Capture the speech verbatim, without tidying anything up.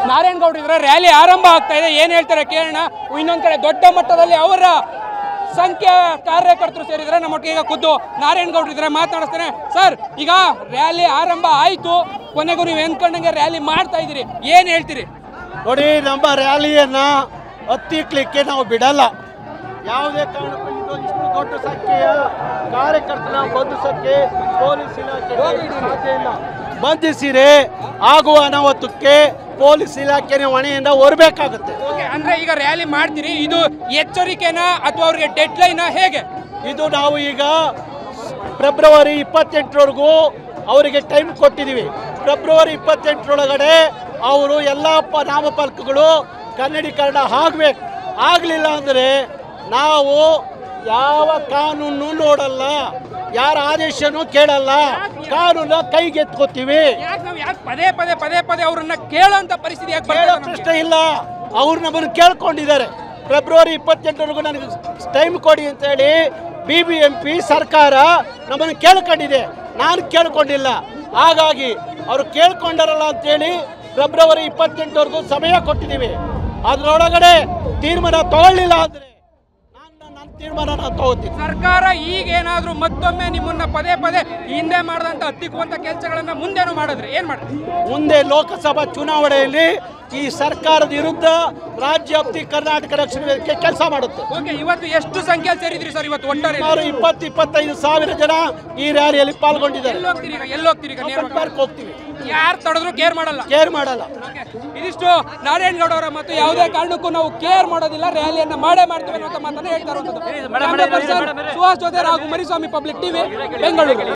ನಾರಾಯಣಗೌಡ ಇದ್ರೆ ರ್ಯಾಲಿ ಆರಂಭ ಆಗ್ತಾ ಇದೆ, ಏನ್ ಹೇಳ್ತಾರೆ ಕೇಳೋಣ. ಇನ್ನೊಂದ್ ಕಡೆ ದೊಡ್ಡ ಮಟ್ಟದಲ್ಲಿ ಅವರ ಸಂಖ್ಯೆ ಕಾರ್ಯಕರ್ತರು ಸೇರಿದ್ರೆ ನಮ್ಮೊಟ್ಟಿಗೆ ಈಗ ಖುದ್ದು ನಾರಾಯಣಗೌಡ ಇದ್ರೆ ಮಾತನಾಡಿಸ್ತಾನೆ. ಸರ್, ಈಗ ರ್ಯಾಲಿ ಆರಂಭ ಆಯ್ತು, ಕೊನೆಗೂ ನೀವು ಎಂದ್ಕೊಂಡಂಗೆ ರ್ಯಾಲಿ ಮಾಡ್ತಾ ಇದ್ದೀರಿ, ಏನ್ ಹೇಳ್ತೀರಿ? ನೋಡಿ, ನಮ್ಮ ರ್ಯಾಲಿಯನ್ನ ಹತ್ತಿಕ್ಲಿಕ್ಕೆ ನಾವು ಬಿಡಲ್ಲ. ಯಾವುದೇ ಕಾರಣಕ್ಕೂ ಇದು ಇಷ್ಟು ದೊಡ್ಡ ಸಂಖ್ಯೆಯ ಕಾರ್ಯಕರ್ತರ ಬಂಧಿಸಕ್ಕೆ ಪೊಲೀಸ್ ಇಲಾಖೆ ಸಾಧ್ಯ ಇಲ್ಲ. ಬಂಧಿಸಿರೆ ಆಗುವ ಅನಾಹುತಕ್ಕೆ ಪೊಲೀಸ್ ಇಲಾಖೆ ಹೊಣೆಯಿಂದ ಹೊರಬೇಕಾಗುತ್ತೆ. ಅಂದ್ರೆ ಈಗ ರ್ಯಾಲಿ ಮಾಡ್ತೀರಿ, ಇದು ಎಚ್ಚರಿಕೆನಾ ಅಥವಾ ಅವ್ರಿಗೆ ಡೆಡ್ ಲೈನ್ ಹೇಗೆ? ಇದು ನಾವು ಈಗ ಫೆಬ್ರವರಿ ಇಪ್ಪತ್ತೆಂಟರವರೆಗೂ ಅವರಿಗೆ ಟೈಮ್ ಕೊಟ್ಟಿದ್ದೀವಿ. ಫೆಬ್ರವರಿ ಇಪ್ಪತ್ತೆಂಟರೊಳಗಡೆ ಅವರು ಎಲ್ಲ ನಾಮಫಲಕಗಳು ಕನ್ನಡೀಕರಣ ಆಗಬೇಕು. ಆಗಲಿಲ್ಲ ಅಂದರೆ ನಾವು ಯಾವ ಕಾನೂನು ನೋಡಲ್ಲ, ಯಾರ ಆದೇಶನೂ ಕೇಳಲ್ಲ, ಕಾನೂನ ಕೈಗೆತ್ಕೋತೀವಿ. ಪದೇ ಪದೇ ಪದೇ ಪದೇ ಅವ್ರನ್ನ ಕೇಳೋಂತ ಪರಿಸ್ಥಿತಿ ಕೇಳೋ ಪ್ರಶ್ನೆ ಇಲ್ಲ. ಅವ್ರು ನಮ್ಮನ್ನು ಕೇಳ್ಕೊಂಡಿದ್ದಾರೆ. ಫೆಬ್ರವರಿ ಇಪ್ಪತ್ತೆಂಟರವರೆಗೂ ನನಗೆ ಟೈಮ್ ಕೊಡಿ ಅಂತ ಹೇಳಿ ಬಿ ಬಿ ಎಂ ಪಿ ಸರ್ಕಾರ ನಮ್ಮನ್ನು ಕೇಳ್ಕೊಂಡಿದೆ, ನಾನು ಕೇಳ್ಕೊಂಡಿಲ್ಲ. ಹಾಗಾಗಿ ಅವರು ಕೇಳ್ಕೊಂಡಾರಲ್ಲ ಅಂತೇಳಿ ಫೆಬ್ರವರಿ ಇಪ್ಪತ್ತೆಂಟರವರೆಗೂ ಸಮಯ ಕೊಟ್ಟಿದ್ದೀವಿ. ಅದರೊಳಗಡೆ ತೀರ್ಮಾನ ತಗೊಳ್ಳಿಲ್ಲ ಅಂದರೆ ನಾನು ತೀರ್ಮಾನ ನಾನು ತಗೋತೀನಿ. ಸರ್ಕಾರ ಈಗ ಏನಾದರೂ ಮತ್ತೊಮ್ಮೆ ನಿಮ್ಮನ್ನ ಪದೇ ಪದೇ ಹಿಂದೆ ಮಾಡಿದಂತ ಹತ್ತಿಕ್ಕುವಂತ ಕೆಲಸಗಳನ್ನ ಮುಂದೇನು ಮಾಡಿದ್ರೆ ಏನ್ ಮಾಡ್ತೀವಿ? ಮುಂದೆ ಲೋಕಸಭಾ ಚುನಾವಣೆಯಲ್ಲಿ ಈ ಸರ್ಕಾರದ ವಿರುದ್ಧ ರಾಜ್ಯ ವ್ಯಾಪ್ತಿ ಕರ್ನಾಟಕ ರಕ್ಷಣಾ ವೇದಿಕೆ ಕೆಲಸ ಮಾಡುತ್ತೆ. ಓಕೆ, ಇವತ್ತು ಎಷ್ಟು ಸಂಖ್ಯೆ ಸೇರಿದ್ರಿ ಸರ್? ಇವತ್ತು ಒಟ್ಟಾರೆ ಸುಮಾರು ಇಪ್ಪತ್ತು ಇಪ್ಪತ್ತೈದು ಸಾವಿರ ಜನ ಈ ರ್ಯಾಲಿಯಲ್ಲಿ ಪಾಲ್ಗೊಂಡಿದ್ದಾರೆ. ಎಲ್ಲಿ ಹೋಗ್ತೀರಿ ಈಗ? ಎಲ್ಲಿ ಹೋಗ್ತೀರಿ ಈಗ? ಪಾರ್ಕ್ ಹೋಗ್ತೀವಿ. ಯಾರು ತಡೆದ್ರು ಕೇರ್ ಮಾಡಲ್ಲ, ಕೇರ್ ಮಾಡಲ್ಲ. ಇದಿಷ್ಟು ನಾರಾಯಣಗೌಡ ಅವರ ಮತ್ತು ಯಾವುದೇ ಕಾರಣಕ್ಕೂ ನಾವು ಕೇರ್ ಮಾಡೋದಿಲ್ಲ, ರ್ಯಾಲಿಯನ್ನ ಮಾಡೇ ಮಾಡ್ತೀವಿ ಅನ್ನೋ ಮಾತನ್ನ ಹೇಳ್ತಾ ಇರುವಂತದ್ದು. ಸುಹಾಸ್ ಜೋತೆ ಹಾಗೂ ಮರಿಸ್ವಾಮಿ, ಪಬ್ಲಿಕ್ ಟಿವಿ, ಬೆಂಗಳೂರು.